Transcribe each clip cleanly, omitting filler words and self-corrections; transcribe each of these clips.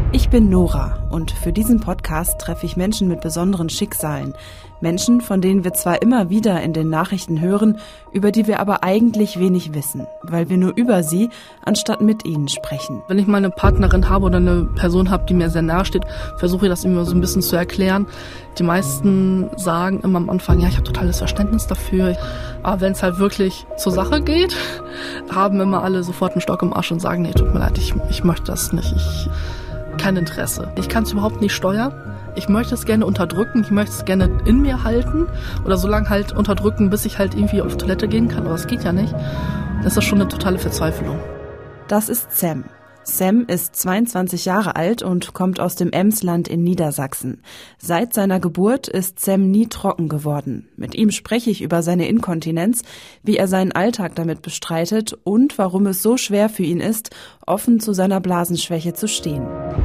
Ich bin Nora und für diesen Podcast treffe ich Menschen mit besonderen Schicksalen. Menschen, von denen wir zwar immer wieder in den Nachrichten hören, über die wir aber eigentlich wenig wissen, weil wir nur über sie anstatt mit ihnen sprechen. Wenn ich mal eine Partnerin habe oder eine Person habe, die mir sehr nahe steht, versuche ich das immer so ein bisschen zu erklären. Die meisten sagen immer am Anfang, ja, ich habe totales Verständnis dafür. Aber wenn es halt wirklich zur Sache geht, haben immer alle sofort einen Stock im Arsch und sagen, nee, tut mir leid, ich möchte das nicht. Kein Interesse. Ich kann es überhaupt nicht steuern. Ich möchte es gerne unterdrücken, ich möchte es gerne in mir halten oder so lange halt unterdrücken, bis ich halt irgendwie auf Toilette gehen kann, aber es geht ja nicht. Das ist schon eine totale Verzweiflung. Das ist Sam. Sam ist 22 Jahre alt und kommt aus dem Emsland in Niedersachsen. Seit seiner Geburt ist Sam nie trocken geworden. Mit ihm spreche ich über seine Inkontinenz, wie er seinen Alltag damit bestreitet und warum es so schwer für ihn ist, offen zu seiner Blasenschwäche zu stehen.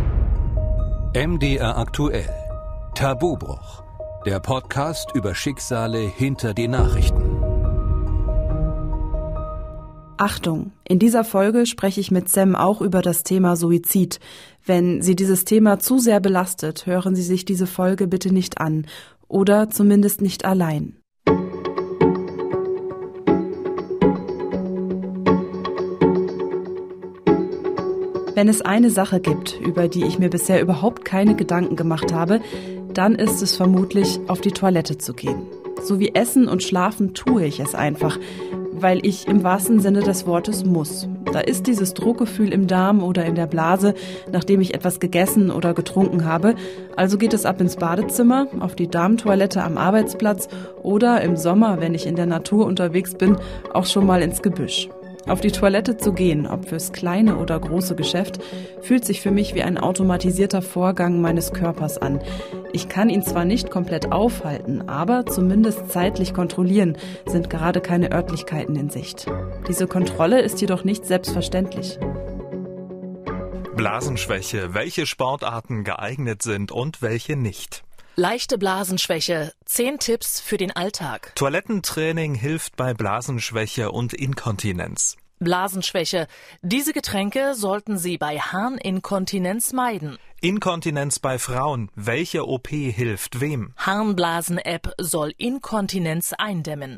MDR aktuell. Tabubruch. Der Podcast über Schicksale hinter die Nachrichten. Achtung, in dieser Folge spreche ich mit Sam auch über das Thema Suizid. Wenn Sie dieses Thema zu sehr belastet, hören Sie sich diese Folge bitte nicht an. Oder zumindest nicht allein. Wenn es eine Sache gibt, über die ich mir bisher überhaupt keine Gedanken gemacht habe, dann ist es vermutlich, auf die Toilette zu gehen. So wie Essen und Schlafen tue ich es einfach, weil ich im wahrsten Sinne des Wortes muss. Da ist dieses Druckgefühl im Darm oder in der Blase, nachdem ich etwas gegessen oder getrunken habe. Also geht es ab ins Badezimmer, auf die Damentoilette am Arbeitsplatz oder im Sommer, wenn ich in der Natur unterwegs bin, auch schon mal ins Gebüsch. Auf die Toilette zu gehen, ob fürs kleine oder große Geschäft, fühlt sich für mich wie ein automatisierter Vorgang meines Körpers an. Ich kann ihn zwar nicht komplett aufhalten, aber zumindest zeitlich kontrollieren, sind gerade keine Örtlichkeiten in Sicht. Diese Kontrolle ist jedoch nicht selbstverständlich. Blasenschwäche, welche Sportarten geeignet sind und welche nicht. Leichte Blasenschwäche, 10 Tipps für den Alltag. Toilettentraining hilft bei Blasenschwäche und Inkontinenz. Blasenschwäche, diese Getränke sollten Sie bei Harninkontinenz meiden. Inkontinenz bei Frauen, welche OP hilft wem? Harnblasen-App soll Inkontinenz eindämmen.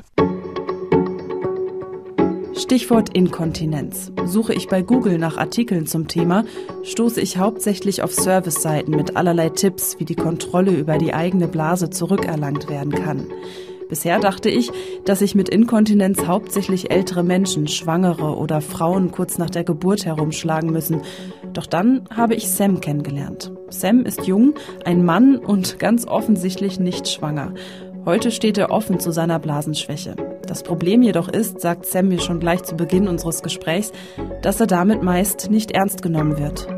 Stichwort Inkontinenz. Suche ich bei Google nach Artikeln zum Thema, stoße ich hauptsächlich auf Service-Seiten mit allerlei Tipps, wie die Kontrolle über die eigene Blase zurückerlangt werden kann. Bisher dachte ich, dass sich mit Inkontinenz hauptsächlich ältere Menschen, Schwangere oder Frauen kurz nach der Geburt herumschlagen müssen. Doch dann habe ich Sam kennengelernt. Sam ist jung, ein Mann und ganz offensichtlich nicht schwanger. Heute steht er offen zu seiner Blasenschwäche. Das Problem jedoch ist, sagt Sam mir schon gleich zu Beginn unseres Gesprächs, dass er damit meist nicht ernst genommen wird.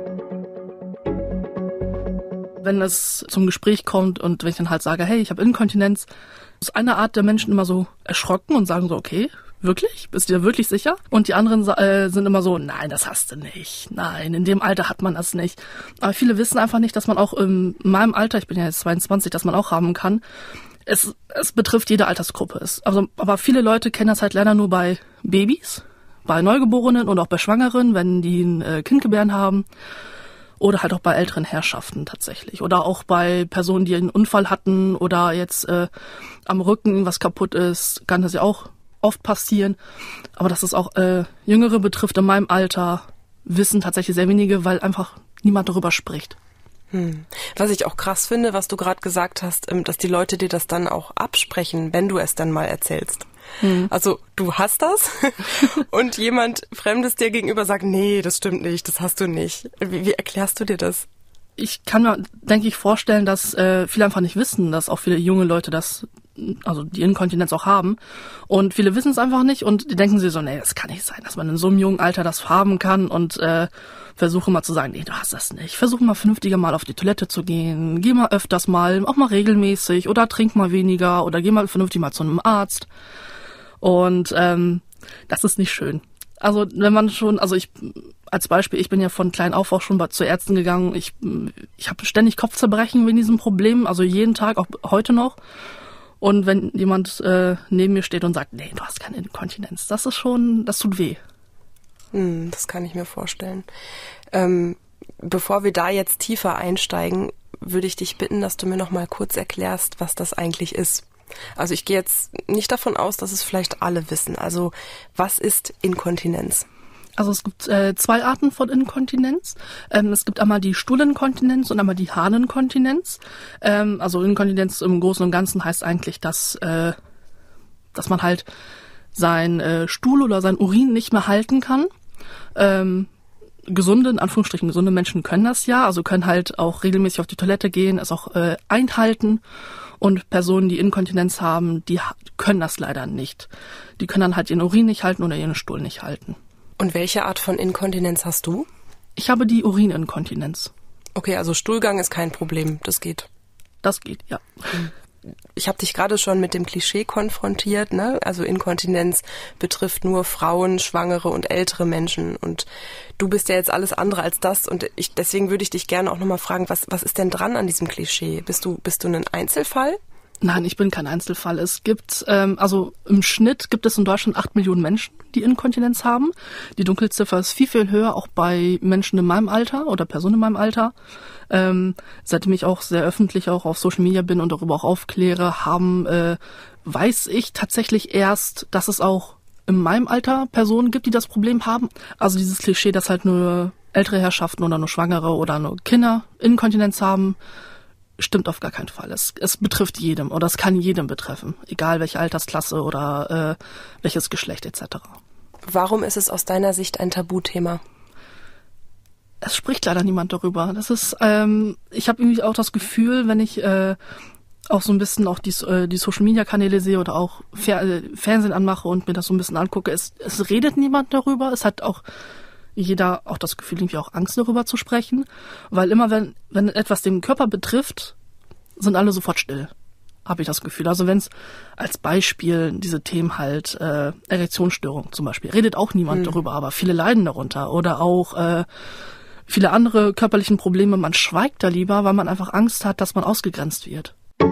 Wenn es zum Gespräch kommt und wenn ich dann halt sage, hey, ich habe Inkontinenz, ist eine Art der Menschen immer so erschrocken und sagen so, okay, wirklich? Bist du dir wirklich sicher? Und die anderen sind immer so, nein, das hast du nicht. Nein, in dem Alter hat man das nicht. Aber viele wissen einfach nicht, dass man auch in meinem Alter, ich bin ja jetzt 22, dass man auch haben kann. Es betrifft jede Altersgruppe. Aber viele Leute kennen das halt leider nur bei Babys, bei Neugeborenen und auch bei Schwangeren, wenn die ein Kind gebären haben. Oder halt auch bei älteren Herrschaften tatsächlich. Oder auch bei Personen, die einen Unfall hatten oder jetzt am Rücken was kaputt ist, kann das ja auch oft passieren. Aber dass es auch Jüngere betrifft in meinem Alter, wissen tatsächlich sehr wenige, weil einfach niemand darüber spricht. Was ich auch krass finde, was du gerade gesagt hast, dass die Leute dir das dann auch absprechen, wenn du es dann mal erzählst. Also du hast das und jemand Fremdes dir gegenüber sagt, nee, das stimmt nicht, das hast du nicht. Wie erklärst du dir das? Ich kann mir, denke ich, vorstellen, dass viele einfach nicht wissen, dass auch viele junge Leute die Inkontinenz auch haben. Und viele wissen es einfach nicht und die denken sich so, nee, das kann nicht sein, dass man in so einem jungen Alter das haben kann und versuche mal zu sagen, nee, du hast das nicht. Versuche mal vernünftiger mal auf die Toilette zu gehen. Geh mal öfters mal, auch mal regelmäßig oder trink mal weniger oder geh mal vernünftig mal zu einem Arzt. Und das ist nicht schön. Also wenn man schon, ich als Beispiel, ich bin ja von klein auf auch schon zu Ärzten gegangen. Ich habe ständig Kopfzerbrechen wegen diesem Problem, also jeden Tag, auch heute noch. Und wenn jemand neben mir steht und sagt, nee, du hast keine Inkontinenz, das tut weh. Das kann ich mir vorstellen. Bevor wir da jetzt tiefer einsteigen, würde ich dich bitten, dass du mir noch mal kurz erklärst, was das eigentlich ist. Also ich gehe jetzt nicht davon aus, dass es vielleicht alle wissen. Also was ist Inkontinenz? Also es gibt 2 Arten von Inkontinenz. Es gibt einmal die Stuhlinkontinenz und einmal die Harninkontinenz. Also Inkontinenz im Großen und Ganzen heißt eigentlich, dass man halt sein Stuhl oder sein Urin nicht mehr halten kann. Gesunde, in Anführungsstrichen gesunde Menschen können das ja, also können halt auch regelmäßig auf die Toilette gehen, es auch einhalten. Und Personen, die Inkontinenz haben, die können das leider nicht. Die können dann halt ihren Urin nicht halten oder ihren Stuhl nicht halten. Und welche Art von Inkontinenz hast du? Ich habe die Urininkontinenz. Okay, also Stuhlgang ist kein Problem, das geht. Das geht, ja. Ich habe dich gerade schon mit dem Klischee konfrontiert, ne? Also Inkontinenz betrifft nur Frauen, Schwangere und ältere Menschen. Und du bist ja jetzt alles andere als das. Und deswegen würde ich dich gerne auch nochmal fragen, was ist denn dran an diesem Klischee? Bist du ein Einzelfall? Nein, ich bin kein Einzelfall. Es gibt, also im Schnitt gibt es in Deutschland 8 Millionen Menschen, die Inkontinenz haben. Die Dunkelziffer ist viel, viel höher, auch bei Menschen in meinem Alter oder Personen in meinem Alter. Seitdem ich auch sehr öffentlich auch auf Social Media bin und darüber auch aufkläre, weiß ich tatsächlich erst, dass es auch in meinem Alter Personen gibt, die das Problem haben. Also dieses Klischee, dass halt nur ältere Herrschaften oder nur Schwangere oder nur Kinder Inkontinenz haben, stimmt auf gar keinen Fall. Es betrifft jedem oder es kann jedem betreffen, egal welche Altersklasse oder welches Geschlecht etc. Warum ist es aus deiner Sicht ein Tabuthema? Es spricht leider niemand darüber. Das ist, ich habe irgendwie auch das Gefühl, wenn ich auch so ein bisschen auch die Social-Media-Kanäle sehe oder auch Fernsehen anmache und mir das so ein bisschen angucke, es redet niemand darüber. Es hat auch jeder auch das Gefühl, irgendwie auch Angst darüber zu sprechen, weil immer wenn etwas den Körper betrifft, sind alle sofort still, habe ich das Gefühl. Also wenn es als Beispiel diese Themen halt Erektionsstörung zum Beispiel, redet auch niemand darüber, aber viele leiden darunter oder auch viele andere körperlichen Probleme, man schweigt da lieber, weil man einfach Angst hat, dass man ausgegrenzt wird.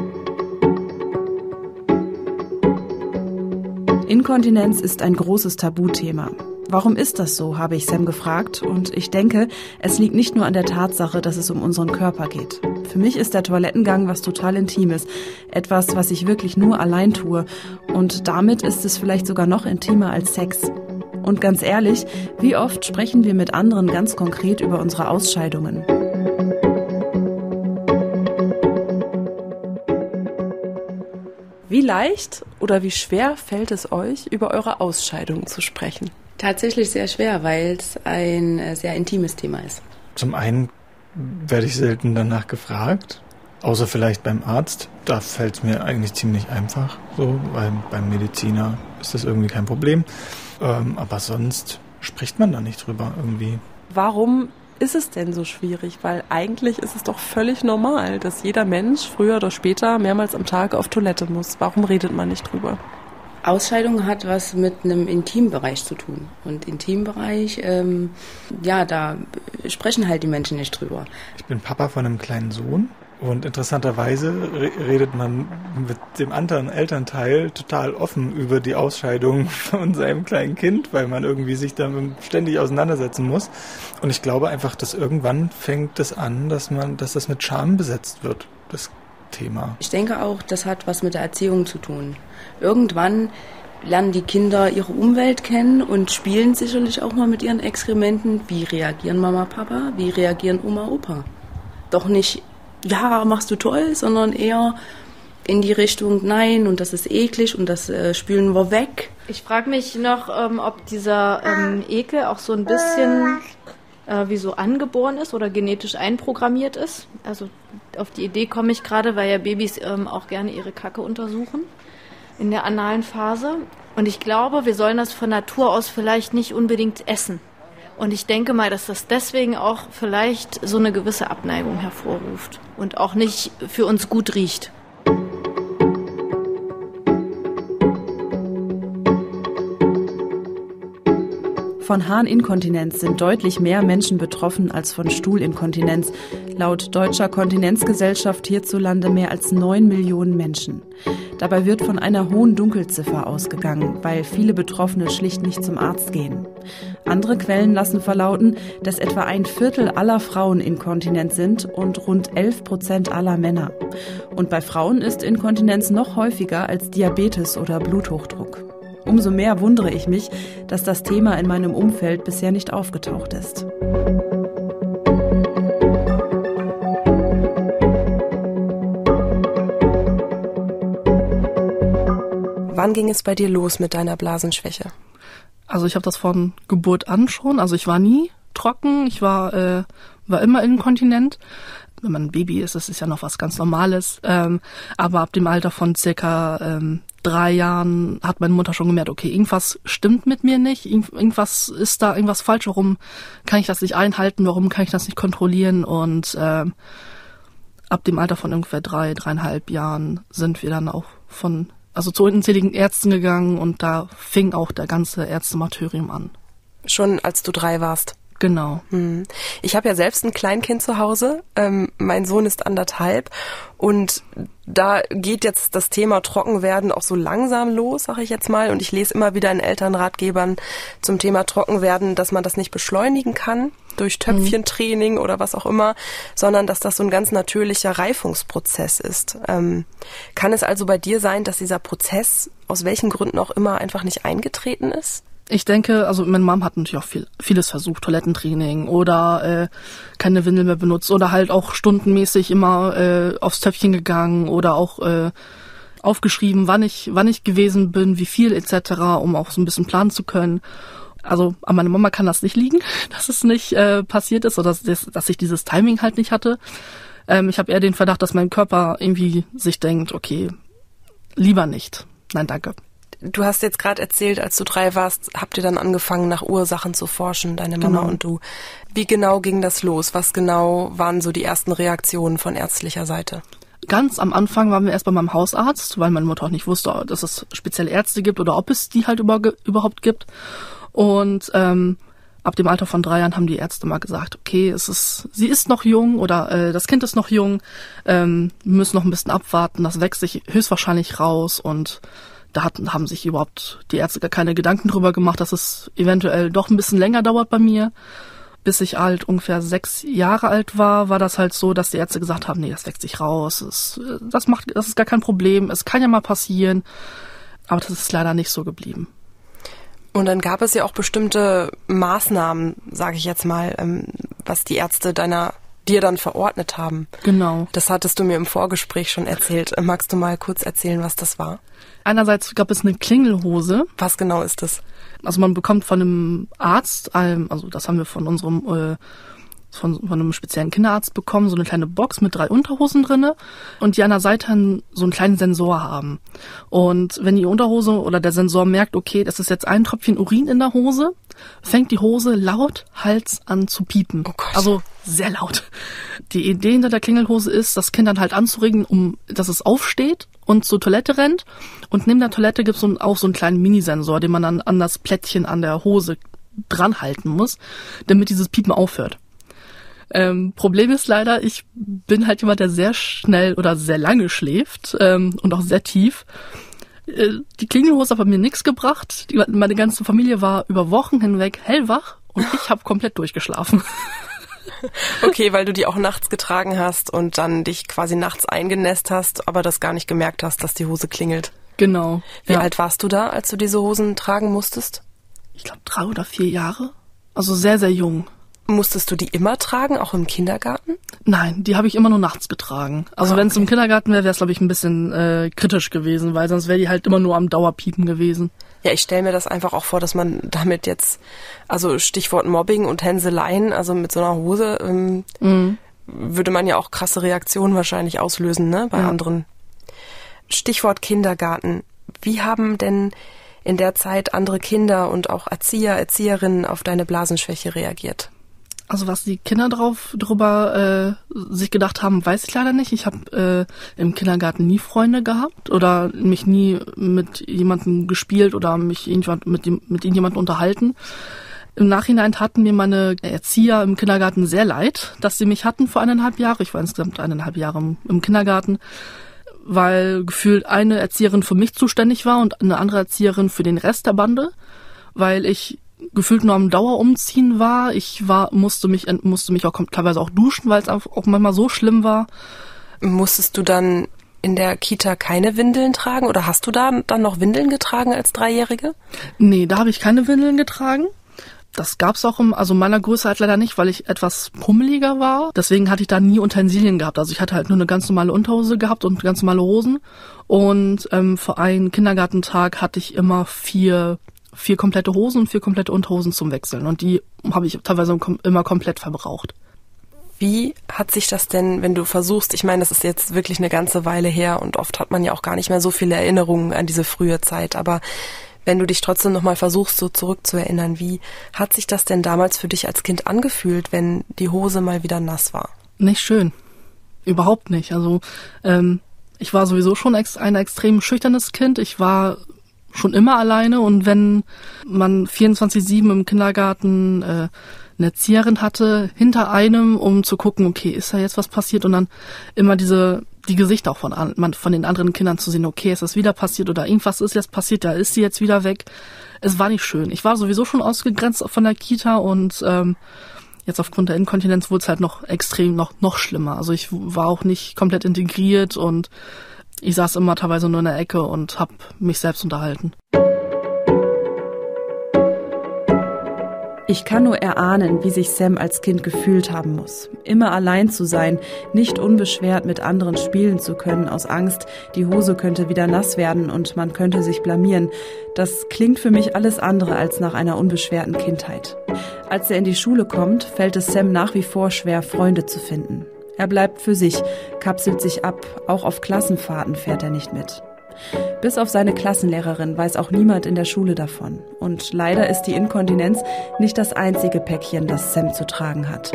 Inkontinenz ist ein großes Tabuthema. Warum ist das so, habe ich Sam gefragt, und ich denke, es liegt nicht nur an der Tatsache, dass es um unseren Körper geht. Für mich ist der Toilettengang was total Intimes, etwas, was ich wirklich nur allein tue, und damit ist es vielleicht sogar noch intimer als Sex. Und ganz ehrlich, wie oft sprechen wir mit anderen ganz konkret über unsere Ausscheidungen? Wie leicht oder wie schwer fällt es euch, über eure Ausscheidungen zu sprechen? Tatsächlich sehr schwer, weil es ein sehr intimes Thema ist. Zum einen werde ich selten danach gefragt, außer vielleicht beim Arzt. Da fällt es mir eigentlich ziemlich einfach, so, weil beim Mediziner ist das irgendwie kein Problem. Aber sonst spricht man da nicht drüber irgendwie. Warum ist es denn so schwierig? Weil eigentlich ist es doch völlig normal, dass jeder Mensch früher oder später mehrmals am Tag auf Toilette muss. Warum redet man nicht drüber? Ausscheidung hat was mit einem Intimbereich zu tun. Und Intimbereich, da sprechen halt die Menschen nicht drüber. Ich bin Papa von einem kleinen Sohn. Und interessanterweise redet man mit dem anderen Elternteil total offen über die Ausscheidung von seinem kleinen Kind, weil man irgendwie sich damit ständig auseinandersetzen muss. Und ich glaube einfach, dass irgendwann fängt es an, dass das mit Scham besetzt wird, das Thema. Ich denke auch, das hat was mit der Erziehung zu tun. Irgendwann lernen die Kinder ihre Umwelt kennen und spielen sicherlich auch mal mit ihren Exkrementen. Wie reagieren Mama, Papa? Wie reagieren Oma, Opa? Doch nicht, ja, machst du toll, sondern eher in die Richtung, nein, und das ist eklig und das spülen wir weg. Ich frage mich noch, ob dieser Ekel auch so ein bisschen wie so angeboren ist oder genetisch einprogrammiert ist. Also auf die Idee komme ich gerade, weil ja Babys auch gerne ihre Kacke untersuchen in der analen Phase. Und ich glaube, wir sollen das von Natur aus vielleicht nicht unbedingt essen. Und ich denke mal, dass das deswegen auch vielleicht so eine gewisse Abneigung hervorruft und auch nicht für uns gut riecht. Von Harninkontinenz sind deutlich mehr Menschen betroffen als von Stuhlinkontinenz. Laut Deutscher Kontinenzgesellschaft hierzulande mehr als 9 Millionen Menschen. Dabei wird von einer hohen Dunkelziffer ausgegangen, weil viele Betroffene schlicht nicht zum Arzt gehen. Andere Quellen lassen verlauten, dass etwa 1/4 aller Frauen inkontinent sind und rund 11% aller Männer. Und bei Frauen ist Inkontinenz noch häufiger als Diabetes oder Bluthochdruck. Umso mehr wundere ich mich, dass das Thema in meinem Umfeld bisher nicht aufgetaucht ist. Wann ging es bei dir los mit deiner Blasenschwäche? Also ich habe das von Geburt an schon. Also ich war nie trocken, ich war immer inkontinent. Wenn man ein Baby ist, das ist ja noch was ganz Normales. Aber ab dem Alter von circa 3 Jahren hat meine Mutter schon gemerkt, okay, irgendwas stimmt mit mir nicht, irgendwas ist da, irgendwas falsch, warum kann ich das nicht einhalten, warum kann ich das nicht kontrollieren? Und ab dem Alter von ungefähr 3,5 Jahren sind wir dann auch zu unzähligen Ärzten gegangen und da fing auch der ganze Ärztemartyrium an. Schon als du 3 warst? Genau. Ich habe ja selbst ein Kleinkind zu Hause. Mein Sohn ist 1,5 und da geht jetzt das Thema Trockenwerden auch so langsam los, sage ich jetzt mal. Und ich lese immer wieder in Elternratgebern zum Thema Trockenwerden, dass man das nicht beschleunigen kann durch Töpfchentraining oder was auch immer, sondern dass das so ein ganz natürlicher Reifungsprozess ist. Kann es also bei dir sein, dass dieser Prozess aus welchen Gründen auch immer einfach nicht eingetreten ist? Ich denke, also meine Mom hat natürlich auch vieles versucht, Toilettentraining oder keine Windel mehr benutzt oder halt auch stundenmäßig immer aufs Töpfchen gegangen oder auch aufgeschrieben, wann ich gewesen bin, wie viel etc., um auch so ein bisschen planen zu können. Also an meiner Mama kann das nicht liegen, dass es nicht passiert ist oder dass ich dieses Timing halt nicht hatte. Ich habe eher den Verdacht, dass mein Körper irgendwie sich denkt, okay, lieber nicht. Nein, danke. Du hast jetzt gerade erzählt, als du 3 warst, habt ihr dann angefangen, nach Ursachen zu forschen, deine Mama und du. Wie genau ging das los? Was genau waren so die ersten Reaktionen von ärztlicher Seite? Ganz am Anfang waren wir erst bei meinem Hausarzt, weil meine Mutter auch nicht wusste, dass es spezielle Ärzte gibt oder ob es die halt überhaupt gibt. Und ab dem Alter von 3 Jahren haben die Ärzte mal gesagt, okay, sie ist noch jung oder das Kind ist noch jung, wir müssen noch ein bisschen abwarten, das wächst sich höchstwahrscheinlich raus und da haben sich überhaupt die Ärzte gar keine Gedanken drüber gemacht, dass es eventuell doch ein bisschen länger dauert bei mir. Bis ich ungefähr 6 Jahre alt war das halt so, dass die Ärzte gesagt haben, nee, das wächst sich raus, das ist gar kein Problem, es kann ja mal passieren. Aber das ist leider nicht so geblieben. Und dann gab es ja auch bestimmte Maßnahmen, sage ich jetzt mal, was die Ärzte dir dann verordnet haben. Genau. Das hattest du mir im Vorgespräch schon erzählt. Magst du mal kurz erzählen, was das war? Einerseits gab es eine Klingelhose. Was genau ist das? Also man bekommt von einem Arzt, also das haben wir von unserem von einem speziellen Kinderarzt bekommen, so eine kleine Box mit 3 Unterhosen drinne und die an der Seite so einen kleinen Sensor haben. Und wenn die Unterhose oder der Sensor merkt, okay, das ist jetzt ein Tröpfchen Urin in der Hose, fängt die Hose lauthals an zu piepen. Oh Gott. Also sehr laut. Die Idee hinter der Klingelhose ist, das Kind dann halt anzuregen, dass es aufsteht und zur Toilette rennt. Und neben der Toilette gibt es auch so einen kleinen Minisensor, den man dann an das Plättchen an der Hose dran halten muss, damit dieses Piepen aufhört. Problem ist leider, ich bin halt jemand, der sehr schnell oder sehr lange schläft und auch sehr tief. Die Klingelhose hat bei mir nichts gebracht. Meine ganze Familie war über Wochen hinweg hellwach und ich habe komplett durchgeschlafen. Okay, weil du die auch nachts getragen hast und dann dich quasi nachts eingenässt hast, aber das gar nicht gemerkt hast, dass die Hose klingelt. Genau. Wie alt warst du da, als du diese Hosen tragen musstest? Ich glaube 3 oder 4 Jahre. Also sehr, sehr jung. Musstest du die immer tragen, auch im Kindergarten? Nein, die habe ich immer nur nachts getragen. Also wenn es im Kindergarten wäre, wäre es, glaube ich, ein bisschen kritisch gewesen, weil sonst wäre die halt immer nur am Dauerpiepen gewesen. Ja, ich stelle mir das einfach auch vor, dass man damit jetzt, also Stichwort Mobbing und Hänseleien, also mit so einer Hose würde man ja auch krasse Reaktionen wahrscheinlich auslösen, ne, bei anderen. Stichwort Kindergarten. Wie haben denn in der Zeit andere Kinder und auch Erzieherinnen auf deine Blasenschwäche reagiert? Also was die Kinder drüber sich gedacht haben, weiß ich leider nicht. Ich habe im Kindergarten nie Freunde gehabt oder mich nie mit jemandem gespielt oder mich mit irgendjemandem unterhalten. Im Nachhinein taten mir meine Erzieher im Kindergarten sehr leid, dass sie mich hatten vor 1,5 Jahren. Ich war insgesamt 1,5 Jahre im Kindergarten, weil gefühlt eine Erzieherin für mich zuständig war und eine andere Erzieherin für den Rest der Bande, weil ich gefühlt nur am Dauerumziehen war. Musste mich auch teilweise auch duschen, weil es auch manchmal so schlimm war. Musstest du dann in der Kita keine Windeln tragen oder hast du da dann noch Windeln getragen als Dreijährige? Nee, da habe ich keine Windeln getragen. Das gab's auch in meiner Größe halt leider nicht, weil ich etwas pummeliger war. Deswegen hatte ich da nie Utensilien gehabt. Also ich hatte halt nur eine ganz normale Unterhose gehabt und ganz normale Hosen. Und für einen Kindergartentag hatte ich immer vier komplette Hosen und 4 komplette Unterhosen zum Wechseln. Und die habe ich teilweise immer komplett verbraucht. Wie hat sich das denn, wenn du versuchst, ich meine, das ist jetzt wirklich eine ganze Weile her und oft hat man ja auch gar nicht mehr so viele Erinnerungen an diese frühe Zeit, aber wenn du dich trotzdem nochmal versuchst, so zurückzuerinnern, wie hat sich das denn damals für dich als Kind angefühlt, wenn die Hose mal wieder nass war? Nicht schön. Überhaupt nicht. Also ich war sowieso schon ein extrem schüchternes Kind. Ich war schon immer alleine und wenn man 24/7 im Kindergarten eine Erzieherin hatte hinter einem, um zu gucken, okay, ist da jetzt was passiert und dann immer die Gesichter auch von den anderen Kindern zu sehen, okay, ist das wieder passiert oder irgendwas ist jetzt passiert, da ist sie jetzt wieder weg. Es war nicht schön. Ich war sowieso schon ausgegrenzt von der Kita und jetzt aufgrund der Inkontinenz wurde es halt noch extrem, noch schlimmer. Also ich war auch nicht komplett integriert und ich saß immer teilweise nur in der Ecke und habe mich selbst unterhalten. Ich kann nur erahnen, wie sich Sam als Kind gefühlt haben muss. Immer allein zu sein, nicht unbeschwert mit anderen spielen zu können, aus Angst, die Hose könnte wieder nass werden und man könnte sich blamieren. Das klingt für mich alles andere als nach einer unbeschwerten Kindheit. Als er in die Schule kommt, fällt es Sam nach wie vor schwer, Freunde zu finden. Er bleibt für sich, kapselt sich ab, auch auf Klassenfahrten fährt er nicht mit. Bis auf seine Klassenlehrerin weiß auch niemand in der Schule davon. Und leider ist die Inkontinenz nicht das einzige Päckchen, das Sam zu tragen hat.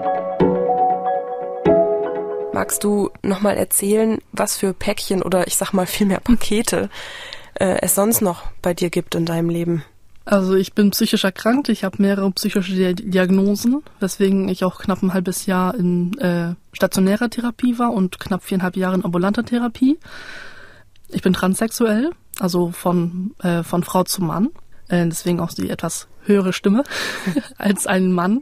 Magst du nochmal erzählen, was für Päckchen oder ich sag mal vielmehr Pakete es sonst noch bei dir gibt in deinem Leben? Also ich bin psychisch erkrankt, ich habe mehrere psychische Diagnosen, weswegen ich auch knapp ein halbes Jahr in stationärer Therapie war und knapp 4,5 Jahre in ambulanter Therapie. Ich bin transsexuell, also von Frau zu Mann, deswegen auch die etwas höhere Stimme als ein Mann.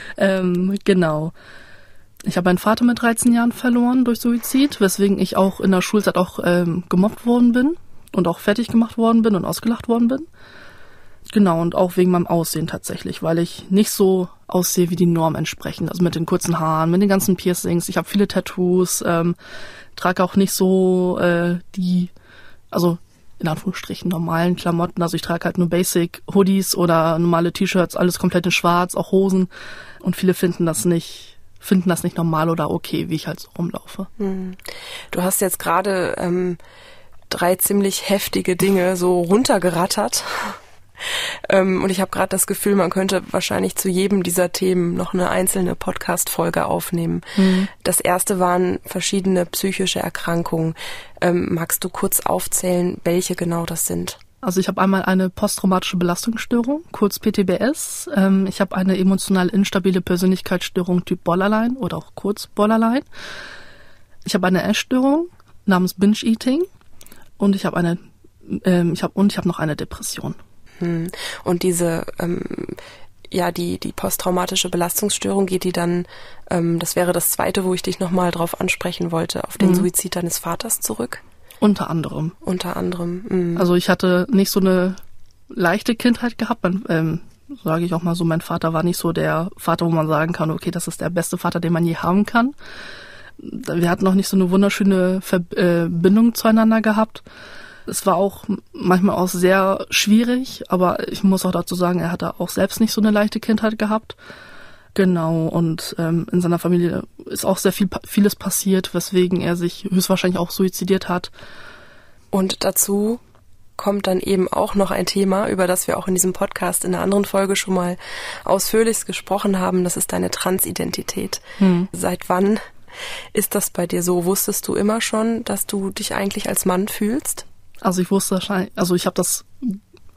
Genau. Ich habe meinen Vater mit 13 Jahren verloren durch Suizid, weswegen ich auch in der Schulzeit auch gemobbt worden bin und auch fertig gemacht worden bin und ausgelacht worden bin. Genau, und auch wegen meinem Aussehen tatsächlich, weil ich nicht so aussehe wie die Norm entsprechend. Also mit den kurzen Haaren, mit den ganzen Piercings. Ich habe viele Tattoos, trage auch nicht so also in Anführungsstrichen normalen Klamotten. Also ich trage halt nur Basic Hoodies oder normale T-Shirts, alles komplett in schwarz, auch Hosen. Und viele finden das nicht normal oder okay, wie ich halt so rumlaufe. Du hast jetzt gerade 3 ziemlich heftige Dinge so runtergerattert. Und ich habe gerade das Gefühl, man könnte wahrscheinlich zu jedem dieser Themen noch eine einzelne Podcast-Folge aufnehmen. Das erste waren verschiedene psychische Erkrankungen. Magst du kurz aufzählen, welche genau das sind? Also ich habe einmal eine posttraumatische Belastungsstörung, kurz PTBS. Ich habe eine emotional instabile Persönlichkeitsstörung Typ Borderline oder auch kurz Borderline. Ich habe eine Essstörung namens Binge-Eating und ich habe noch eine Depression. Und diese, die posttraumatische Belastungsstörung, geht die dann, das wäre das zweite, wo ich dich nochmal drauf ansprechen wollte, auf den Suizid deines Vaters zurück? Unter anderem. Also ich hatte nicht so eine leichte Kindheit gehabt, sage ich auch mal so, mein Vater war nicht so der Vater, wo man sagen kann, okay, das ist der beste Vater, den man je haben kann. Wir hatten noch nicht so eine wunderschöne Verbindung zueinander gehabt. Es war auch manchmal auch sehr schwierig, aber ich muss auch dazu sagen, er hatte auch selbst nicht so eine leichte Kindheit gehabt. Genau, und in seiner Familie ist auch sehr vieles passiert, weswegen er sich höchstwahrscheinlich auch suizidiert hat. Und dazu kommt dann eben auch noch ein Thema, über das wir auch in diesem Podcast in einer anderen Folge schon mal ausführlichst gesprochen haben. Das ist deine Transidentität. Seit wann ist das bei dir so? Wusstest du immer schon, dass du dich eigentlich als Mann fühlst? Also ich wusste wahrscheinlich, also ich habe das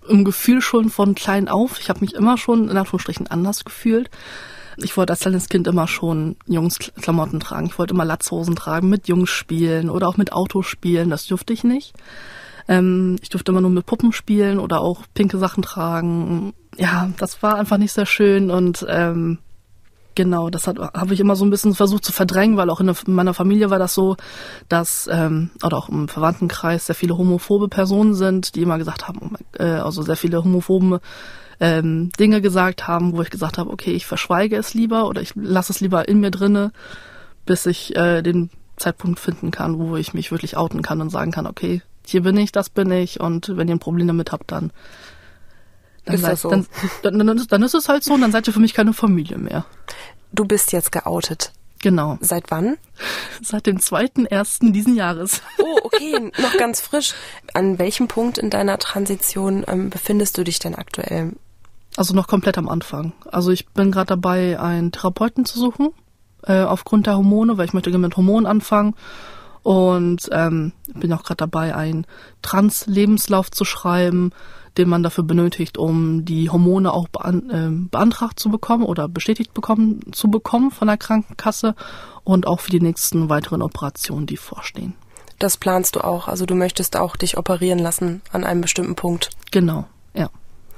im Gefühl schon von klein auf. Ich habe mich immer schon in Anführungsstrichen anders gefühlt. Ich wollte als kleines Kind immer schon Jungsklamotten tragen. Ich wollte immer Latzhosen tragen, mit Jungs spielen oder auch mit Autos spielen. Das durfte ich nicht. Ich durfte immer nur mit Puppen spielen oder auch pinke Sachen tragen. Ja, das war einfach nicht sehr schön und genau, das habe ich immer so ein bisschen versucht zu verdrängen, weil auch in meiner Familie war das so, dass, oder auch im Verwandtenkreis sehr viele homophobe Personen sind, die immer gesagt haben, also sehr viele homophobe Dinge gesagt haben, wo ich gesagt habe, okay, ich verschweige es lieber oder ich lasse es lieber in mir drinne, bis ich den Zeitpunkt finden kann, wo ich mich wirklich outen kann und sagen kann, okay, hier bin ich, das bin ich und wenn ihr ein Problem damit habt, dann ist das so. Dann ist es halt so und dann seid ihr für mich keine Familie mehr. Du bist jetzt geoutet. Genau. Seit wann? Seit dem 2.1. diesen Jahres. Oh, okay, noch ganz frisch. An welchem Punkt in deiner Transition befindest du dich denn aktuell? Also noch komplett am Anfang. Also ich bin gerade dabei, einen Therapeuten zu suchen, aufgrund der Hormone, weil ich möchte gerne mit Hormonen anfangen. Und bin auch gerade dabei, einen Trans-Lebenslauf zu schreiben, den man dafür benötigt, um die Hormone auch beantragt zu bekommen oder bestätigt zu bekommen von der Krankenkasse und auch für die nächsten weiteren Operationen, die vorstehen. Das planst du auch? Also du möchtest auch dich operieren lassen an einem bestimmten Punkt? Genau, ja.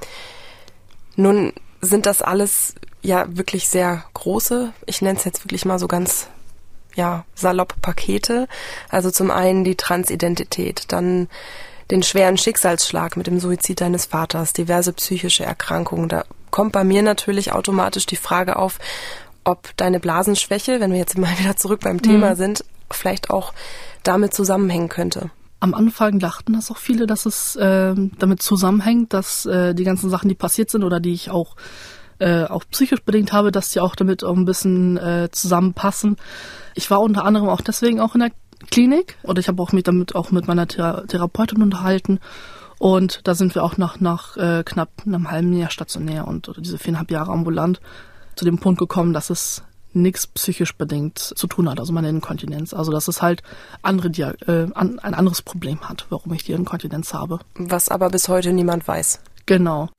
Nun sind das alles ja wirklich sehr große, ich nenne es jetzt wirklich mal so ganz salopp Pakete. Also zum einen die Transidentität, dann den schweren Schicksalsschlag mit dem Suizid deines Vaters, diverse psychische Erkrankungen. Da kommt bei mir natürlich automatisch die Frage auf, ob deine Blasenschwäche, wenn wir jetzt mal wieder zurück beim Thema sind, vielleicht auch damit zusammenhängen könnte. Am Anfang dachten das auch viele, dass es damit zusammenhängt, dass die ganzen Sachen, die passiert sind oder die ich auch psychisch bedingt habe, dass die auch damit auch ein bisschen zusammenpassen. Ich war unter anderem auch deswegen auch in der Klinik oder ich habe auch mich damit auch mit meiner Therapeutin unterhalten und da sind wir auch nach knapp einem halben Jahr stationär und oder diese 4,5 Jahre ambulant zu dem Punkt gekommen, dass es nichts psychisch bedingt zu tun hat, also meine Inkontinenz. Also dass es halt ein anderes Problem hat, warum ich die Inkontinenz habe. Was aber bis heute niemand weiß. Genau.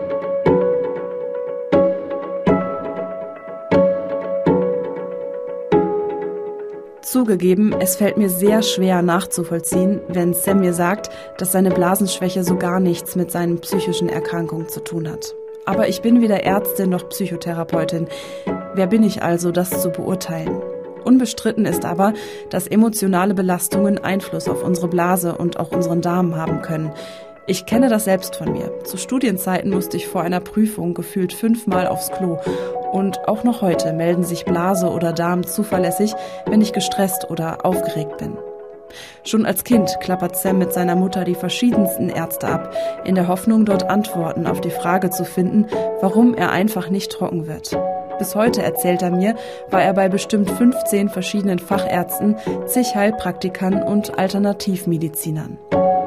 Zugegeben, es fällt mir sehr schwer nachzuvollziehen, wenn Sam mir sagt, dass seine Blasenschwäche so gar nichts mit seinen psychischen Erkrankungen zu tun hat. Aber ich bin weder Ärztin noch Psychotherapeutin. Wer bin ich also, das zu beurteilen? Unbestritten ist aber, dass emotionale Belastungen Einfluss auf unsere Blase und auch unseren Darm haben können. Ich kenne das selbst von mir. Zu Studienzeiten musste ich vor einer Prüfung gefühlt 5-mal aufs Klo. Und auch noch heute melden sich Blase oder Darm zuverlässig, wenn ich gestresst oder aufgeregt bin. Schon als Kind klappert Sam mit seiner Mutter die verschiedensten Ärzte ab, in der Hoffnung, dort Antworten auf die Frage zu finden, warum er einfach nicht trocken wird. Bis heute, erzählt er mir, war er bei bestimmt 15 verschiedenen Fachärzten, zig Heilpraktikern und Alternativmedizinern.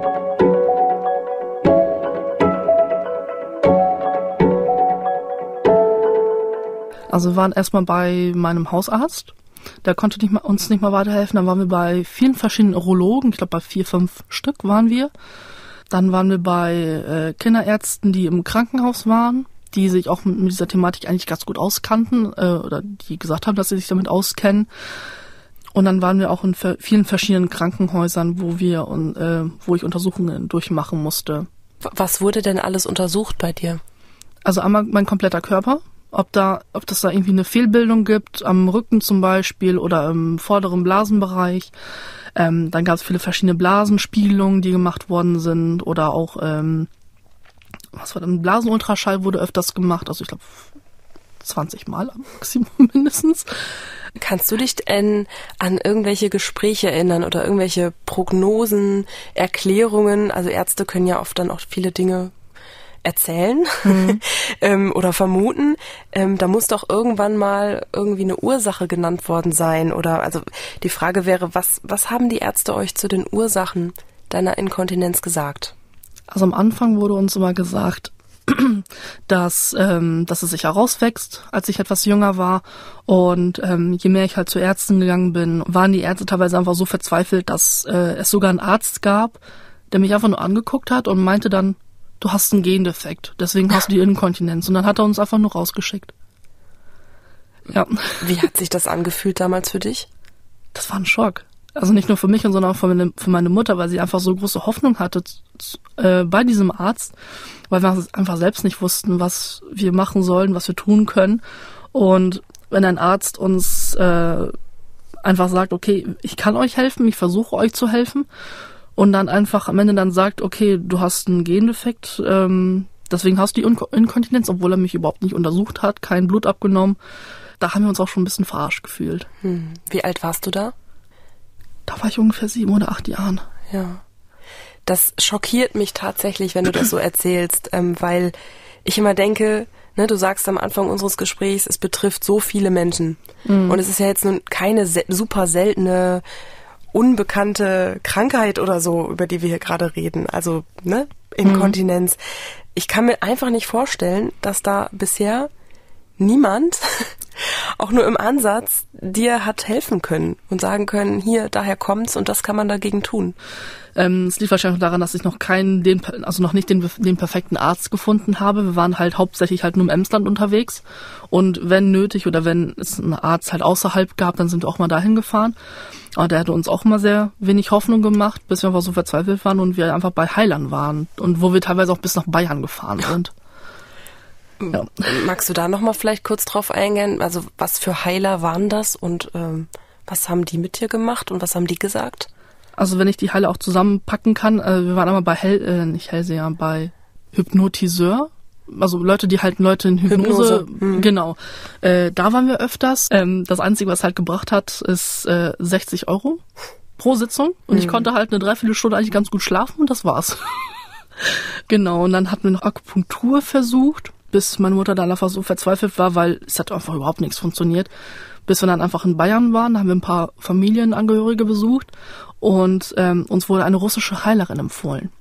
Also wir waren erstmal bei meinem Hausarzt, der konnte uns nicht mal weiterhelfen. Dann waren wir bei vielen verschiedenen Urologen, ich glaube bei 4, 5 Stück waren wir. Dann waren wir bei Kinderärzten, die im Krankenhaus waren, die sich auch mit dieser Thematik eigentlich ganz gut auskannten oder die gesagt haben, dass sie sich damit auskennen. Und dann waren wir auch in vielen verschiedenen Krankenhäusern, wo ich Untersuchungen durchmachen musste. Was wurde denn alles untersucht bei dir? Also einmal mein kompletter Körper. Ob das da irgendwie eine Fehlbildung gibt, am Rücken zum Beispiel oder im vorderen Blasenbereich. Dann gab es viele verschiedene Blasenspiegelungen, die gemacht worden sind oder auch, Blasenultraschall wurde öfters gemacht, also ich glaube 20 Mal am Maximum mindestens. Kannst du dich denn an irgendwelche Gespräche erinnern oder irgendwelche Prognosen, Erklärungen? Also Ärzte können ja oft dann auch viele Dinge erzählen oder vermuten. Da muss doch irgendwann mal irgendwie eine Ursache genannt worden sein. Oder also die Frage wäre, was haben die Ärzte euch zu den Ursachen deiner Inkontinenz gesagt? Also am Anfang wurde uns immer gesagt, dass es sich herauswächst, als ich etwas jünger war. Und je mehr ich halt zu Ärzten gegangen bin, waren die Ärzte teilweise einfach so verzweifelt, dass es sogar einen Arzt gab, der mich einfach nur angeguckt hat und meinte dann, du hast einen Gendefekt, deswegen hast du die Inkontinenz. Und dann hat er uns einfach nur rausgeschickt. Ja. Wie hat sich das angefühlt damals für dich? Das war ein Schock. Also nicht nur für mich, sondern auch für meine Mutter, weil sie einfach so große Hoffnung hatte bei diesem Arzt, weil wir einfach selbst nicht wussten, was wir machen sollen, was wir tun können. Und wenn ein Arzt uns einfach sagt, okay, ich kann euch helfen, ich versuche euch zu helfen, und dann einfach am Ende dann sagt, okay, du hast einen Gendefekt, deswegen hast du die Inkontinenz, obwohl er mich überhaupt nicht untersucht hat, kein Blut abgenommen. Da haben wir uns auch schon ein bisschen verarscht gefühlt. Wie alt warst du da? Da war ich ungefähr 7 oder 8 Jahren. Ja. Das schockiert mich tatsächlich, wenn du das so erzählst, weil ich immer denke, ne, du sagst am Anfang unseres Gesprächs, es betrifft so viele Menschen. Und es ist ja jetzt nun keine super seltene, unbekannte Krankheit oder so, über die wir hier gerade reden. Also, ne, Inkontinenz. Ich kann mir einfach nicht vorstellen, dass da bisher niemand, auch nur im Ansatz, dir hat helfen können und sagen können, hier, daher kommt's und das kann man dagegen tun. Es liegt wahrscheinlich daran, dass ich noch nicht den perfekten Arzt gefunden habe. Wir waren halt hauptsächlich halt nur im Emsland unterwegs, und wenn nötig oder wenn es einen Arzt halt außerhalb gab, dann sind wir auch mal dahin gefahren. Aber der hatte uns auch immer sehr wenig Hoffnung gemacht, bis wir einfach so verzweifelt waren und wir einfach bei Heilern waren und wo wir teilweise auch bis nach Bayern gefahren sind. Ja. Magst du da nochmal vielleicht kurz drauf eingehen? Also was für Heiler waren das und was haben die mit dir gemacht und was haben die gesagt? Also wenn ich die Heiler auch zusammenpacken kann, wir waren einmal bei nicht Hellseher, bei Hypnotiseur, also Leute, die halt Leute in Hypnose. Genau. Da waren wir öfters. Das Einzige, was halt gebracht hat, ist 60 € pro Sitzung, und ich konnte halt eine Dreiviertelstunde eigentlich ganz gut schlafen, und das war's. Genau, und dann hatten wir noch Akupunktur versucht, bis meine Mutter dann einfach so verzweifelt war, weil es hat einfach überhaupt nichts funktioniert. Bis wir dann einfach in Bayern waren, haben wir ein paar Familienangehörige besucht, und uns wurde eine russische Heilerin empfohlen.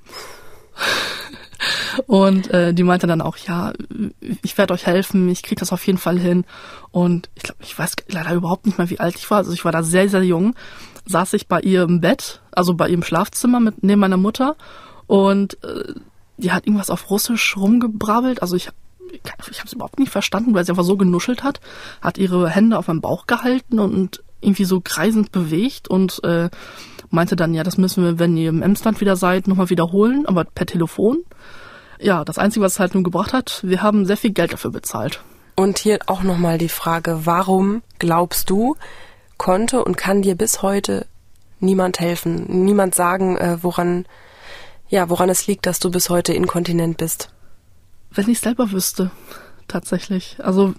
Und die meinte dann auch, ja, ich werde euch helfen, ich kriege das auf jeden Fall hin. Und ich glaube, ich weiß leider überhaupt nicht mehr, wie alt ich war. Also ich war da sehr, sehr jung. Saß ich bei ihr im Bett, also bei ihrem Schlafzimmer neben meiner Mutter, und die hat irgendwas auf Russisch rumgebrabbelt. Also ich habe es überhaupt nicht verstanden, weil sie einfach so genuschelt hat ihre Hände auf meinem Bauch gehalten und irgendwie so kreisend bewegt und meinte dann, ja, das müssen wir, wenn ihr im Emsland wieder seid, nochmal wiederholen, aber per Telefon. Ja, das Einzige, was es halt nun gebracht hat, wir haben sehr viel Geld dafür bezahlt. Und hier auch nochmal die Frage, warum glaubst du, konnte und kann dir bis heute niemand helfen, niemand sagen, woran es liegt, dass du bis heute inkontinent bist? Wenn ich selber wüsste, tatsächlich. Also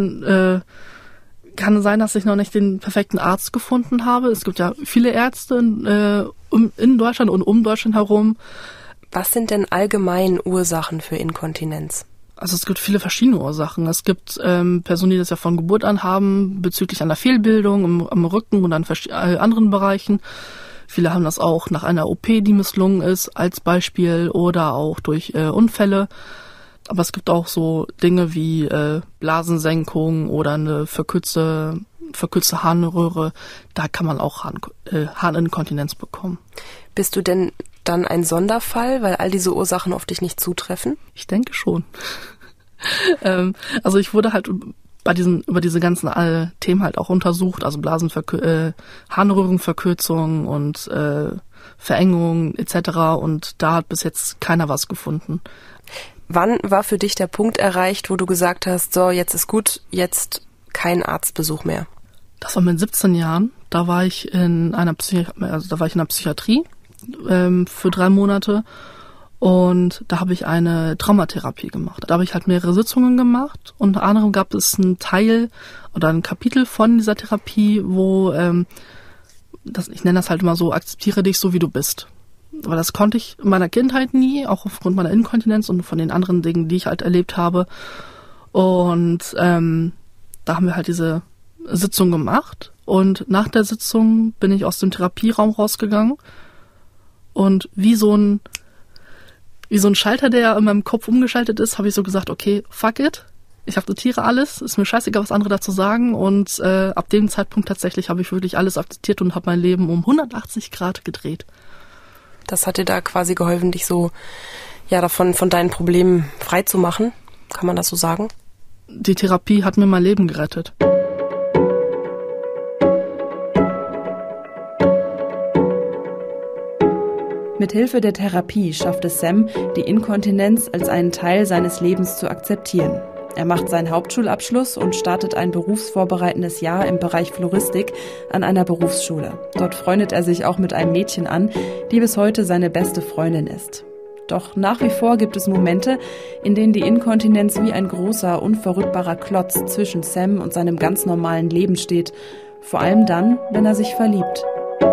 kann sein, dass ich noch nicht den perfekten Arzt gefunden habe. Es gibt ja viele Ärzte in Deutschland und um Deutschland herum. Was sind denn allgemein Ursachen für Inkontinenz? Also es gibt viele verschiedene Ursachen. Es gibt Personen, die das ja von Geburt an haben, bezüglich einer Fehlbildung am Rücken und an anderen Bereichen. Viele haben das auch nach einer OP, die misslungen ist, als Beispiel, oder auch durch Unfälle. Aber es gibt auch so Dinge wie Blasensenkung oder eine verkürzte Harnröhre. Da kann man auch Harninkontinenz bekommen. Bist du denn dann ein Sonderfall, weil all diese Ursachen auf dich nicht zutreffen? Ich denke schon. Also ich wurde halt über diese ganzen Themen halt auch untersucht, also Harnröhrenverkürzung und Verengung etc. Und da hat bis jetzt keiner was gefunden. Wann war für dich der Punkt erreicht, wo du gesagt hast, so, jetzt ist gut, jetzt kein Arztbesuch mehr? Das war mit 17 Jahren. Da war ich in einer Psychiatrie für 3 Monate, und da habe ich eine Traumatherapie gemacht. Da habe ich halt mehrere Sitzungen gemacht. Unter anderem gab es einen Teil oder ein Kapitel von dieser Therapie, wo ich nenne das halt immer so, akzeptiere dich so, wie du bist. Aber das konnte ich in meiner Kindheit nie, auch aufgrund meiner Inkontinenz und von den anderen Dingen, die ich halt erlebt habe. Und da haben wir halt diese Sitzung gemacht. Und nach der Sitzung bin ich aus dem Therapieraum rausgegangen. Und wie so ein Schalter, der in meinem Kopf umgeschaltet ist, habe ich so gesagt, okay, fuck it. Ich akzeptiere alles, ist mir scheißegal, was andere dazu sagen. Und ab dem Zeitpunkt tatsächlich habe ich wirklich alles akzeptiert und habe mein Leben um 180 Grad gedreht. Das hat dir da quasi geholfen, dich so davon von deinen Problemen frei zu machen? Kann man das so sagen? Die Therapie hat mir mein Leben gerettet. Mit Hilfe der Therapie schafft es Sam, die Inkontinenz als einen Teil seines Lebens zu akzeptieren. Er macht seinen Hauptschulabschluss und startet ein berufsvorbereitendes Jahr im Bereich Floristik an einer Berufsschule. Dort freundet er sich auch mit einem Mädchen an, die bis heute seine beste Freundin ist. Doch nach wie vor gibt es Momente, in denen die Inkontinenz wie ein großer, unverrückbarer Klotz zwischen Sam und seinem ganz normalen Leben steht. Vor allem dann, wenn er sich verliebt.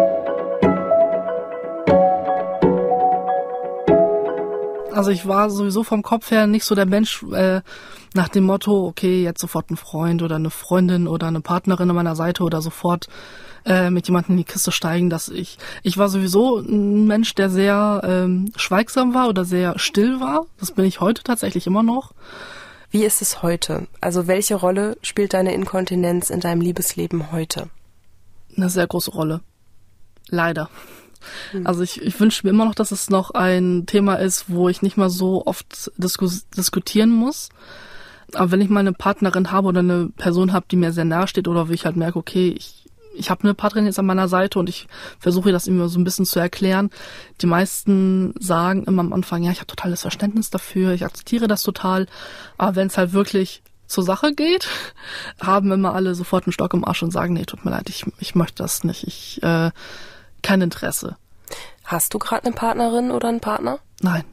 Also ich war sowieso vom Kopf her nicht so der Mensch nach dem Motto, okay, jetzt sofort ein Freund oder eine Freundin oder eine Partnerin an meiner Seite oder sofort mit jemandem in die Kiste steigen, dass ich war sowieso ein Mensch, der sehr schweigsam war oder sehr still war. Das bin ich heute tatsächlich immer noch. Wie ist es heute? Also welche Rolle spielt deine Inkontinenz in deinem Liebesleben heute? Eine sehr große Rolle. Leider. Also ich wünsche mir immer noch, dass es noch ein Thema ist, wo ich nicht mal so oft diskutieren muss. Aber wenn ich mal eine Partnerin habe oder eine Person habe, die mir sehr nahe steht oder wo ich halt merke, okay, ich habe eine Partnerin jetzt an meiner Seite und ich versuche das immer so ein bisschen zu erklären. Die meisten sagen immer am Anfang, ja, ich habe totales Verständnis dafür, ich akzeptiere das total. Aber wenn es halt wirklich zur Sache geht, haben immer alle sofort einen Stock im Arsch und sagen, nee, tut mir leid, ich möchte das nicht, kein Interesse. Hast du gerade eine Partnerin oder einen Partner? Nein.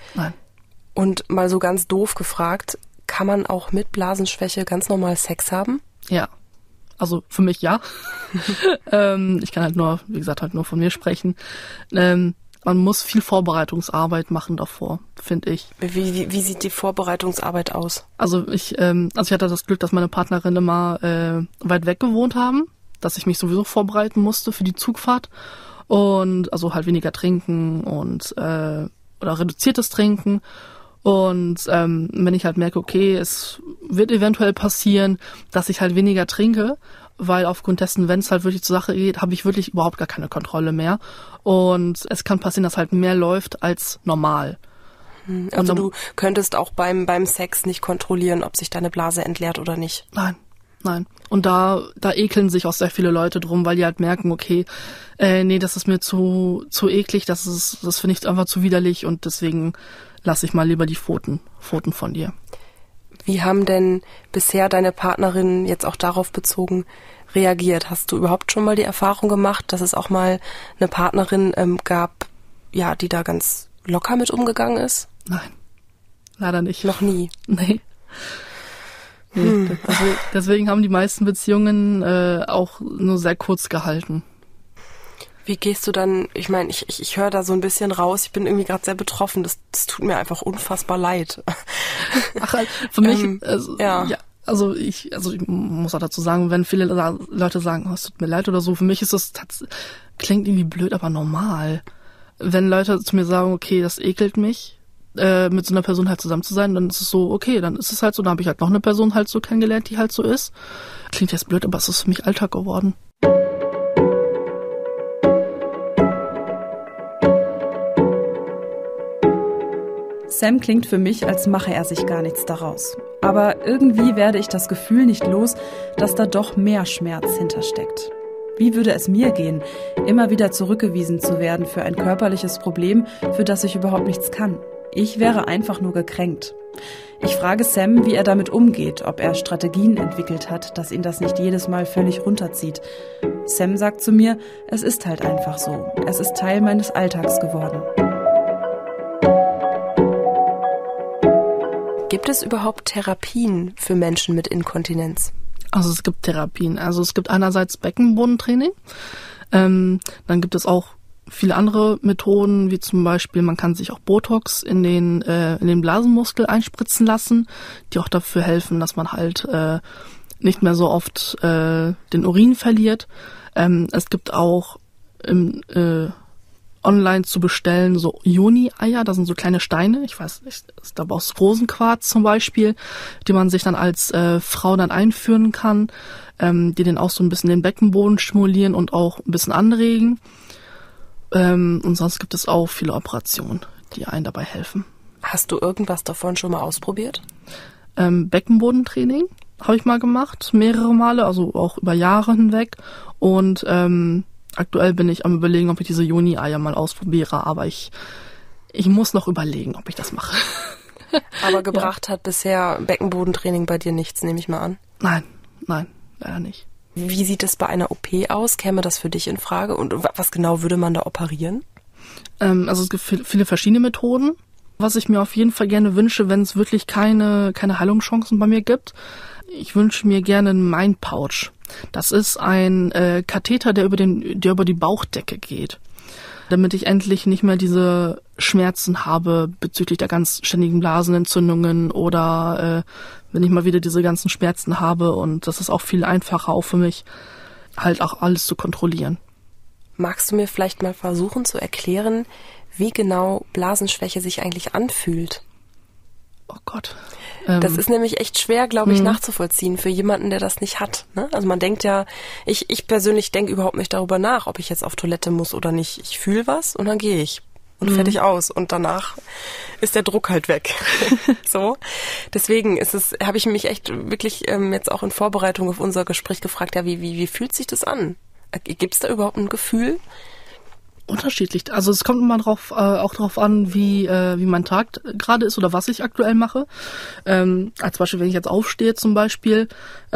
Und mal so ganz doof gefragt, kann man auch mit Blasenschwäche ganz normal Sex haben? Ja. Also für mich ja. Ich kann halt nur, wie gesagt, halt nur von mir sprechen. Man muss viel Vorbereitungsarbeit machen davor, finde ich. Wie sieht die Vorbereitungsarbeit aus? Also ich hatte das Glück, dass meine Partnerin immer weit weg gewohnt haben, dass ich mich sowieso vorbereiten musste für die Zugfahrt und also halt weniger trinken und oder reduziertes Trinken. Und wenn ich halt merke, okay, es wird eventuell passieren, dass ich halt weniger trinke, weil aufgrund dessen, wenn es halt wirklich zur Sache geht, habe ich wirklich überhaupt gar keine Kontrolle mehr. Und es kann passieren, dass halt mehr läuft als normal. Also du könntest auch beim Sex nicht kontrollieren, ob sich deine Blase entleert oder nicht? Nein. Und da ekeln sich auch sehr viele Leute drum, weil die halt merken, okay, nee, das ist mir zu eklig, das finde ich einfach zu widerlich und deswegen lasse ich mal lieber die Pfoten von dir. Wie haben denn bisher deine Partnerinnen jetzt auch darauf bezogen reagiert? Hast du überhaupt schon mal die Erfahrung gemacht, dass es auch mal eine Partnerin gab, ja, die da ganz locker mit umgegangen ist? Nein, leider nicht. Noch nie? Nee. Deswegen haben die meisten Beziehungen auch nur sehr kurz gehalten. Wie gehst du dann, ich meine, ich höre da so ein bisschen raus, ich bin irgendwie gerade sehr betroffen, das tut mir einfach unfassbar leid. Ach, für mich, also ich muss auch dazu sagen, wenn viele Leute sagen, oh, es tut mir leid oder so, für mich ist das, klingt irgendwie blöd, aber normal. Wenn Leute zu mir sagen, okay, das ekelt mich, mit so einer Person halt zusammen zu sein, dann ist es so, okay, dann ist es halt so, dann habe ich halt noch eine Person halt so kennengelernt, die halt so ist. Klingt jetzt blöd, aber es ist für mich Alltag geworden. Sam klingt für mich, als mache er sich gar nichts daraus. Aber irgendwie werde ich das Gefühl nicht los, dass da doch mehr Schmerz hintersteckt. Wie würde es mir gehen, immer wieder zurückgewiesen zu werden für ein körperliches Problem, für das ich überhaupt nichts kann? Ich wäre einfach nur gekränkt. Ich frage Sam, wie er damit umgeht, ob er Strategien entwickelt hat, dass ihn das nicht jedes Mal völlig runterzieht. Sam sagt zu mir, es ist halt einfach so. Es ist Teil meines Alltags geworden. Gibt es überhaupt Therapien für Menschen mit Inkontinenz? Also es gibt Therapien. Also es gibt einerseits Beckenbodentraining. Dann gibt es auch viele andere Methoden, wie zum Beispiel, man kann sich auch Botox in den Blasenmuskel einspritzen lassen, die auch dafür helfen, dass man halt nicht mehr so oft den Urin verliert. Es gibt auch online zu bestellen so Joni-Eier, das sind so kleine Steine, ich weiß nicht, das ist aber aus Rosenquarz zum Beispiel, die man sich dann als Frau dann einführen kann, die dann auch so ein bisschen den Beckenboden stimulieren und auch ein bisschen anregen. Und sonst gibt es auch viele Operationen, die einen dabei helfen. Hast du irgendwas davon schon mal ausprobiert? Beckenbodentraining habe ich mal gemacht, mehrere Male, also auch über Jahre hinweg. Und aktuell bin ich am Überlegen, ob ich diese Joni-Eier mal ausprobiere, aber ich muss noch überlegen, ob ich das mache. Aber gebracht hat bisher Beckenbodentraining bei dir nichts, nehme ich mal an? Nein, leider nicht. Wie sieht es bei einer OP aus? Käme das für dich in Frage? Und was genau würde man da operieren? Also es gibt viele verschiedene Methoden. Was ich mir auf jeden Fall gerne wünsche, wenn es wirklich keine Heilungschancen bei mir gibt, ich wünsche mir gerne einen Mind-Pouch. Das ist ein Katheter, der über die Bauchdecke geht, damit ich endlich nicht mehr diese Schmerzen habe bezüglich der ganz ständigen Blasenentzündungen oder wenn ich mal wieder diese ganzen Schmerzen habe, und das ist auch viel einfacher auch für mich, halt auch alles zu kontrollieren. Magst du mir vielleicht mal versuchen zu erklären, wie genau Blasenschwäche sich eigentlich anfühlt? Oh Gott. Das ist nämlich echt schwer, glaube ich, nachzuvollziehen für jemanden, der das nicht hat. Ne? Also man denkt ja, ich persönlich denke überhaupt nicht darüber nach, ob ich jetzt auf Toilette muss oder nicht. Ich fühle was und dann gehe ich. Und fertig aus. Und danach ist der Druck halt weg. So. Deswegen habe ich mich echt wirklich jetzt auch in Vorbereitung auf unser Gespräch gefragt, ja, wie fühlt sich das an? Gibt es da überhaupt ein Gefühl? Unterschiedlich. Also es kommt immer auch darauf an, wie mein Tag gerade ist oder was ich aktuell mache. Als Beispiel, wenn ich jetzt aufstehe zum Beispiel,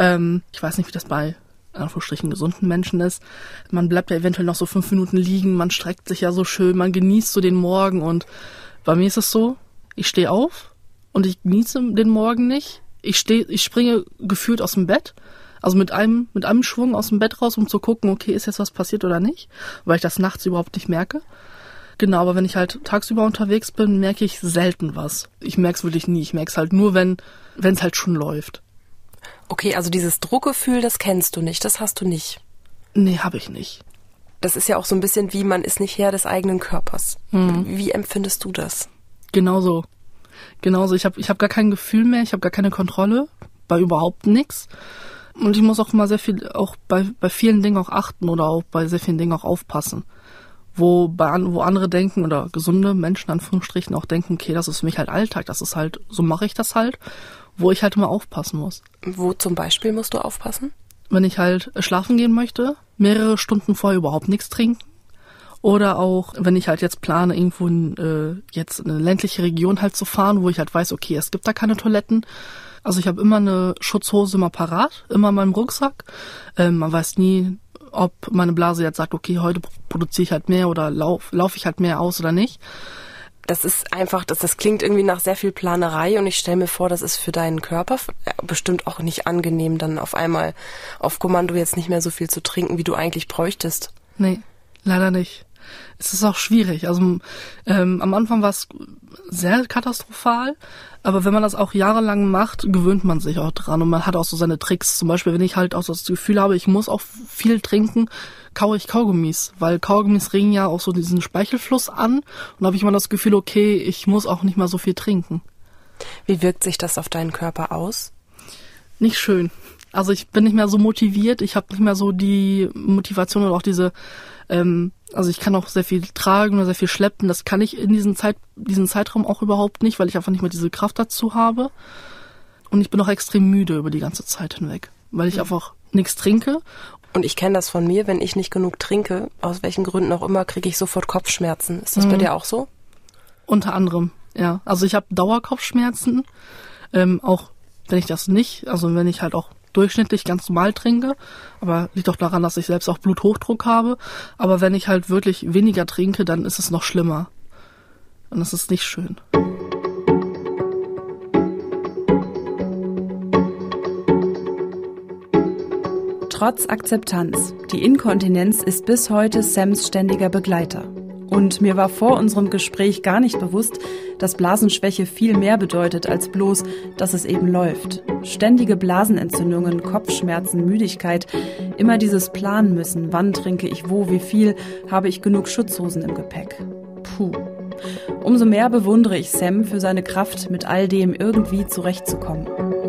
ich weiß nicht, wie das bei in Anführungsstrichen gesunden Menschen ist. Man bleibt ja eventuell noch so 5 Minuten liegen, man streckt sich ja so schön, man genießt so den Morgen, und bei mir ist es so, ich stehe auf und ich genieße den Morgen nicht. Ich springe gefühlt aus dem Bett, also mit einem Schwung aus dem Bett raus, um zu gucken, okay, ist jetzt was passiert oder nicht, weil ich das nachts überhaupt nicht merke. Genau, aber wenn ich halt tagsüber unterwegs bin, merke ich selten was. Ich merke es wirklich nie, ich merke es halt nur, wenn es halt schon läuft. Okay, also dieses Druckgefühl, das kennst du nicht, das hast du nicht. Nee, habe ich nicht. Das ist ja auch so ein bisschen wie, man ist nicht Herr des eigenen Körpers. Wie empfindest du das? Genauso. Ich hab gar kein Gefühl mehr, ich habe gar keine Kontrolle bei überhaupt nichts. Und ich muss auch immer sehr viel auch bei vielen Dingen auch achten oder auch bei sehr vielen Dingen auch aufpassen. Wo andere denken, oder gesunde Menschen in Anführungsstrichen auch denken, okay, das ist für mich halt Alltag, das ist halt, so mache ich das halt, wo ich halt immer aufpassen muss. Wo zum Beispiel musst du aufpassen? Wenn ich halt schlafen gehen möchte, mehrere Stunden vorher überhaupt nichts trinken. Oder auch, wenn ich halt jetzt plane, irgendwo jetzt in eine ländliche Region halt zu fahren, wo ich halt weiß, okay, es gibt da keine Toiletten. Also ich habe immer eine Schutzhose immer parat, immer in meinem Rucksack. Man weiß nie, ob meine Blase jetzt sagt, okay, heute produziere ich halt mehr oder laufe ich halt mehr aus oder nicht. Das ist einfach, das klingt irgendwie nach sehr viel Planerei, und ich stelle mir vor, das ist für deinen Körper bestimmt auch nicht angenehm, dann auf einmal auf Kommando jetzt nicht mehr so viel zu trinken, wie du eigentlich bräuchtest. Nee, leider nicht. Es ist auch schwierig. Also am Anfang war es sehr katastrophal, aber wenn man das auch jahrelang macht, gewöhnt man sich auch dran, und man hat auch so seine Tricks. Zum Beispiel, wenn ich halt auch so das Gefühl habe, ich muss auch viel trinken, kaue ich Kaugummis, weil Kaugummis regen ja auch so diesen Speichelfluss an, und da habe ich immer das Gefühl, okay, ich muss auch nicht mal so viel trinken. Wie wirkt sich das auf deinen Körper aus? Nicht schön. Also ich bin nicht mehr so motiviert, ich habe nicht mehr so die Motivation oder auch diese, also ich kann auch sehr viel tragen oder sehr viel schleppen, das kann ich in diesen Zeitraum auch überhaupt nicht, weil ich einfach nicht mehr diese Kraft dazu habe. Und ich bin auch extrem müde über die ganze Zeit hinweg, weil ich einfach nichts trinke. Und ich kenne das von mir, wenn ich nicht genug trinke, aus welchen Gründen auch immer, kriege ich sofort Kopfschmerzen. Ist das bei dir auch so? Unter anderem, ja. Also ich habe Dauerkopfschmerzen, auch wenn ich das nicht, also wenn ich halt auch durchschnittlich ganz normal trinke, aber liegt auch daran, dass ich selbst auch Bluthochdruck habe. Aber wenn ich halt wirklich weniger trinke, dann ist es noch schlimmer. Und das ist nicht schön. Trotz Akzeptanz, die Inkontinenz ist bis heute Sams ständiger Begleiter. Und mir war vor unserem Gespräch gar nicht bewusst, dass Blasenschwäche viel mehr bedeutet als bloß, dass es eben läuft. Ständige Blasenentzündungen, Kopfschmerzen, Müdigkeit, immer dieses Planen müssen, wann trinke ich wo, wie viel, habe ich genug Schutzhosen im Gepäck. Puh. Umso mehr bewundere ich Sam für seine Kraft, mit all dem irgendwie zurechtzukommen.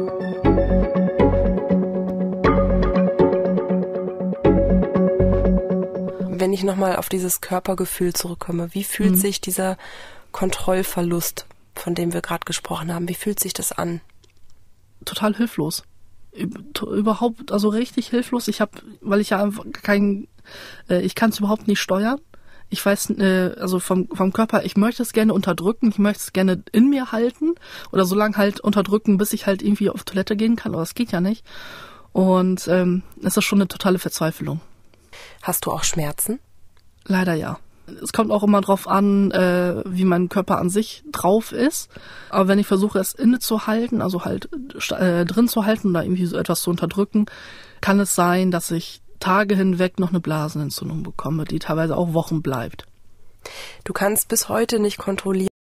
Wenn ich nochmal auf dieses Körpergefühl zurückkomme, wie fühlt sich dieser Kontrollverlust von dem wir gerade gesprochen haben. Wie fühlt sich das an? Total hilflos. Überhaupt, also richtig hilflos. Ich kann es überhaupt nicht steuern. Ich weiß, also vom Körper, ich möchte es gerne unterdrücken, ich möchte es gerne in mir halten oder so lange halt unterdrücken, bis ich halt irgendwie auf Toilette gehen kann, aber das geht ja nicht. Und es ist schon eine totale Verzweiflung. Hast du auch Schmerzen? Leider ja. Es kommt auch immer drauf an, wie mein Körper an sich drauf ist. Aber wenn ich versuche, es innezuhalten, also halt drin zu halten oder irgendwie so etwas zu unterdrücken, kann es sein, dass ich Tage hinweg noch eine Blasenentzündung bekomme, die teilweise auch Wochen bleibt. Du kannst bis heute nicht kontrollieren,